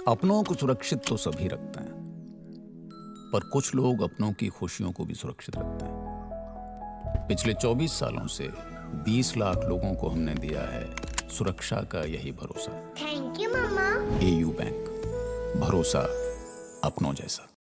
अपनों को सुरक्षित तो सभी रखते हैं, पर कुछ लोग अपनों की खुशियों को भी सुरक्षित रखते हैं। पिछले 24 सालों से 20 लाख लोगों को हमने दिया है सुरक्षा का यही भरोसा। थैंक यू मामा। एयू बैंक, भरोसा अपनों जैसा।